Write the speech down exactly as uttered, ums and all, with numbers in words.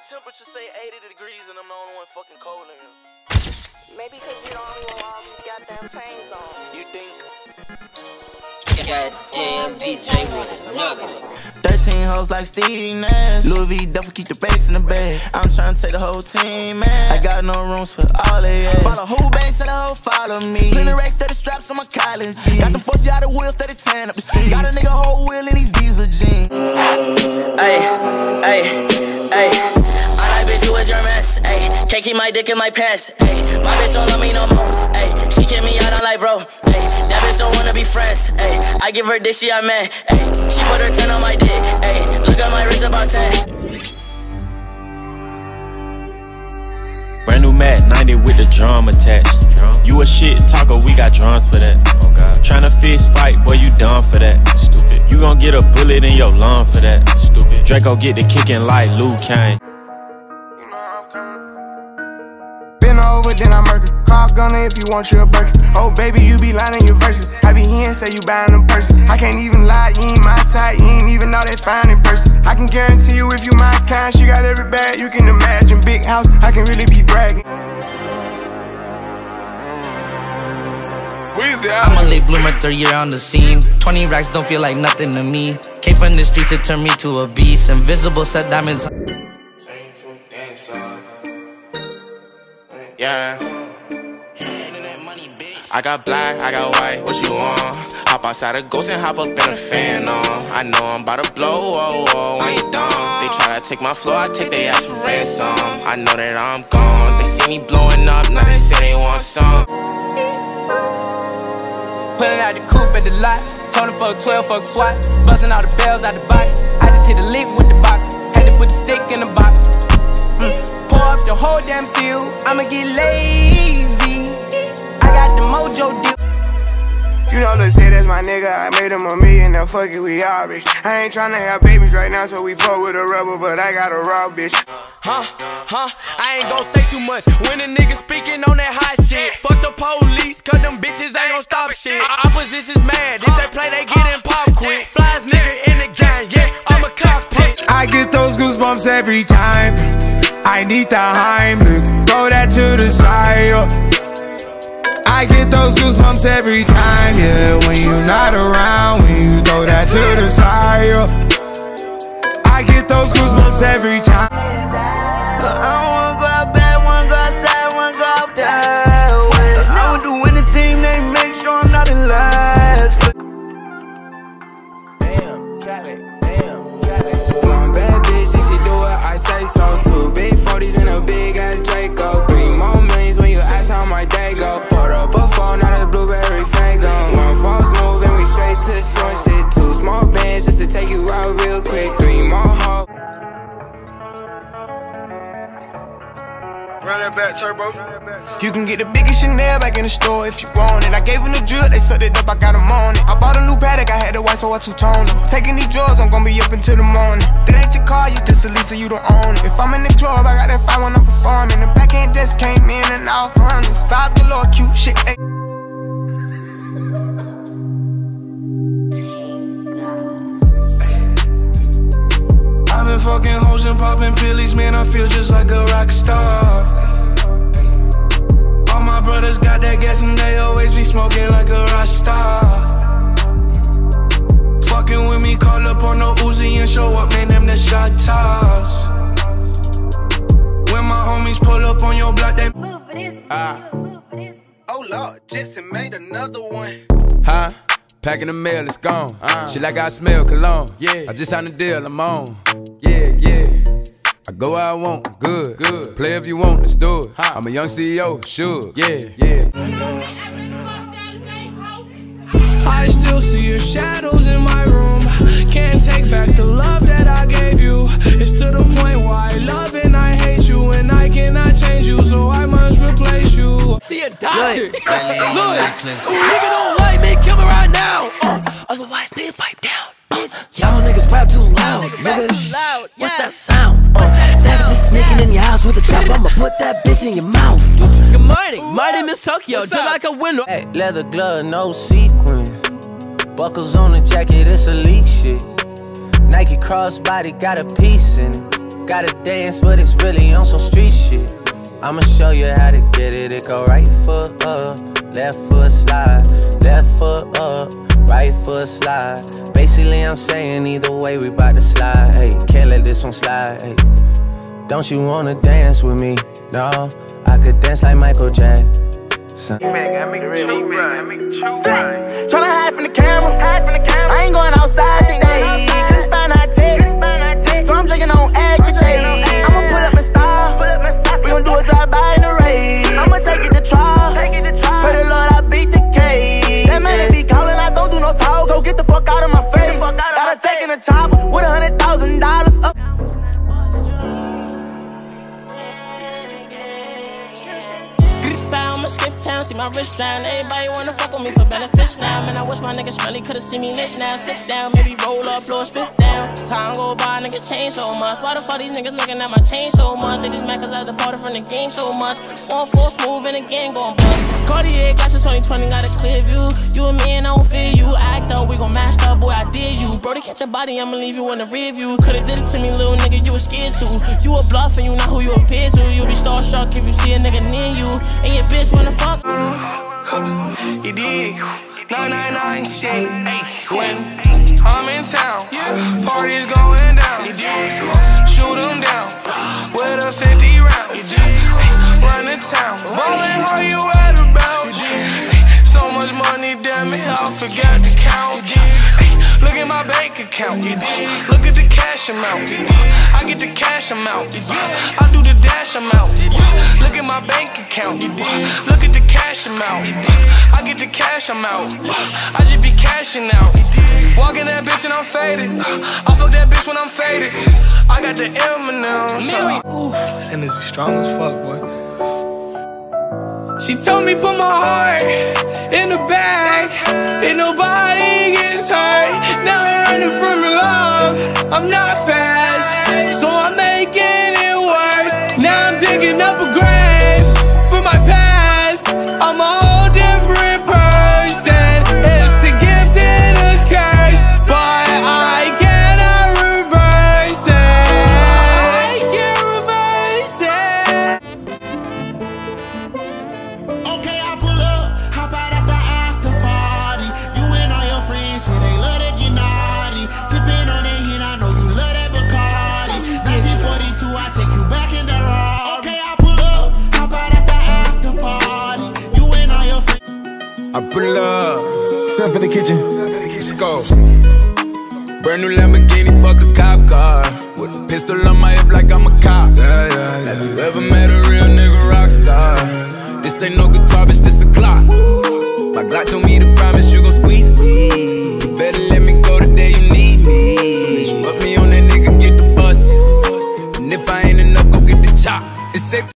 temperature say eighty degrees and I'm the only one fucking cold in here. Maybe because you don't even want all these goddamn chains on. You think? Goddamn D J with a nugget. thirteen hoes like Steve Nash. Louis V duffel keep the bags in the bag. I'm trying to take the whole team, man. I got no rooms for all they ass. Follow who bank, tell the hoe follow me. Plenty racks, thirty straps on my college jeans. Got them forty out of wheels, thirty tan up the street. Got a nigga whole wheel in these diesel jeans. Ay, ay, ay. I like bitch who a German-ass, ayy. Can't keep my dick in my pants, ayy. My bitch don't love me no more, ayy. She kick me out on life, bro, ayy. That bitch don't wanna be friends, ayy. I give her dick, she a man, ayy. She put her ten on my dick, ayy. Look at my wrist about ten. Brand new Mac ninety with the drum attached. Drum. You a shit talker, we got drums for that. Oh God. Tryna fist fight, boy, you dumb for that. Stupid. You gon' get a bullet in your lung for that. Stupid. Draco get the kicking like Luke Kane. Been over, then I murder. Call gunner if you want you a burger. Oh baby, you be lying in your verses. I be here and say you buying them purses. I can't even lie, you ain't my type. You ain't even know that fine in person. I can guarantee you if you my kind, she got every bag you can imagine. Big house, I can really be bragging. I'm a late bloomer, third year on the scene. Twenty racks don't feel like nothing to me. Came from the streets, it turned me to a beast. Invisible set diamonds. Yeah. I got black, I got white, what you want? Hop outside a ghost and hop up in a fan on. I know I'm about to blow, whoa, whoa, when you done. They try to take my flow, I take they ass for ransom. I know that I'm gone, they see me blowing up, now they say they want some. Pulling out the coupe at the lot, Tony fuck twelve, fuck SWAT. Busting all the bells out the box, I just hit a lick with the box. Had to put the stick in the box. Mm. Pour up the whole damn seal, I'ma get lazy. I got the mojo deal. You know, let's say that's my nigga, I made him a million, now fuck it, we all rich. I ain't tryna have babies right now, so we fuck with a rubber, but I got a raw bitch. Huh, huh, I ain't gon' say too much when a nigga speaking on that hot shit. Fuck the police, cause them bitches ain't gon' stop shit. Opposition's mad, if they play, they getting pop quick. Flies nigga in the gang, yeah, I'm a cockpit. I get those goosebumps every time. I need the Heimlich, throw that to the side. I get those goosebumps every time, yeah. When you not around, when you throw that to the side. I get those goosebumps every time. I don't wanna go out back, wanna go outside, wanna go out that way. I want to win the team, they make sure I'm not in last. Damn, Cali, damn, Cali. One bad bitch, if she do it, I say so too. Big forties and a big ass Draco. Three more millions when you ask how my day go. Put up a phone, now the blueberry fango. One false move and we straight to the short shit. Two small bands just to take you out real quick. Three more hoes. Run that back, turbo. You can get the biggest Chanel back in the store if you want it. I gave them the drill, they sucked it up, I got them on it. I bought a new Patek, I had the white, so I two-toned them. Taking these drugs, I'm gonna be up until the morning. That ain't your car, you just a Lisa, you don't own it. If I'm in the club, I got that five when I'm performing. The backhand just came in and all hundreds. Fives galore, cute shit, ay. I've been fucking hoes and popping pillies, man, I feel just like a rock star. All my brothers got that gas and they always be smoking like a rock star. Fucking with me, call up on no Uzi and show up, man, them the shot toss. When my homies pull up on your block, they Ah. Oh Lord, Jetson made another one. Huh? Packing the mail, it's gone. Uh, Shit like I smell cologne. Yeah. I just signed a deal, I'm on. Yeah, yeah. I go where I want, good, good. Play if you want, let's do it. Huh. I'm a young C E O, sure. Yeah, yeah. I still see your shadows in my room. Can't take back the love that I gave you. It's to the point where I love and I hate you, and I cannot change you, so I must replace you. See a doctor. Look, nigga don't like me, kill me right now. Uh, otherwise, nigga pipe down. Uh, Y'all niggas rap too loud, niggas. Loud. What's yeah. that sound? Uh, that's me sneaking in your house with a chop. I'ma put that bitch in your mouth. Good morning, Ooh, my name is Tokyo, just like a window. Hey, leather glove, no sequins. Buckles on the jacket, it's elite shit. Nike crossbody got a piece in it. Gotta dance, but it's really on some street shit. I'ma show you how to get it. It go right foot up, left foot slide, left foot up, right foot slide. Basically, I'm saying either way, we bout to slide. Hey, can't let this one slide. Hey, don't you wanna dance with me? No, I could dance like Michael Jackson. Tryna hide from the camera. I ain't going outside today. Couldn't find our tech, so I'm drinking on egg today. I'ma pull up my style. We gon' do a drive-by in the rain. I'ma take it to trial. Pray the Lord I beat the case. That man be calling, I don't do no talk. So get the fuck out of my face. Gotta take in a chopper with a hundred thousand dollars up. I'ma skip town, see my wrist down. Everybody wanna fuck with me for benefits now. Man, I wish my nigga Smelly could've seen me lit now. Sit down, maybe roll up, blow a spiff down. Time go by, niggas change so much. Why the fuck these niggas looking at my chain so much? They just mad cause I departed from the game so much. One full smooth and again gon' bust. Cartier glasses twenty twenty got a clear view. You and me and I don't fear you. Act up, we gon' mash up, boy, I dare you. Bro, to catch your body, I'ma leave you in the rear view. Could've did it to me, little nigga, you was scared to. You a bluff and you not who you appear to. You be starstruck if you see a nigga near you. And your bitch wanna fuck. You dig? nine nine nine shit. When I'm in town, parties going down. Shoot them down with a fifty round. Run the town, ballin' how you at about. So much money, damn it, I forgot to count. Look at my bank account. Look at the cash amount. I get the cash amount. I do the dash amount. Look at my bank account. Look at the cash amount. I get the cash amount. I just be cashing out. Walking that bitch and I'm faded. I fuck that bitch when I'm faded. I got the M and M's. Ooh, this energy strong as fuck, boy. She told me put my heart in the bag, and nobody gets hurt. Now I'm running from your love. I'm not fast, so I'm making it worse. Now I'm digging up a grave for my past. I'm a whole different person. It's a gift and a curse, but I cannot reverse it. I can't reverse it. Okay, I pull up, hop out at the after party. You and all your friends say they love to get naughty. Sipping on that hit, I know you love that Bacardi. nineteen forty-two, I take you back in the raw. Okay, I pull up, hop out at the after party. You and all your friends. I pull up, step in the kitchen, let's go. Brand new Lamborghini, fuck a cop car. With a pistol on my hip like I'm a cop. Yeah, yeah, yeah. Have you ever met a real nigga rock star? This ain't no guitar, bitch, this a Glock. My Glock told me to promise you gon' squeeze me. You better let me go the day you need me. So bitch, put me on that nigga, get the bus. And if I ain't enough, go get the chop. It's safe.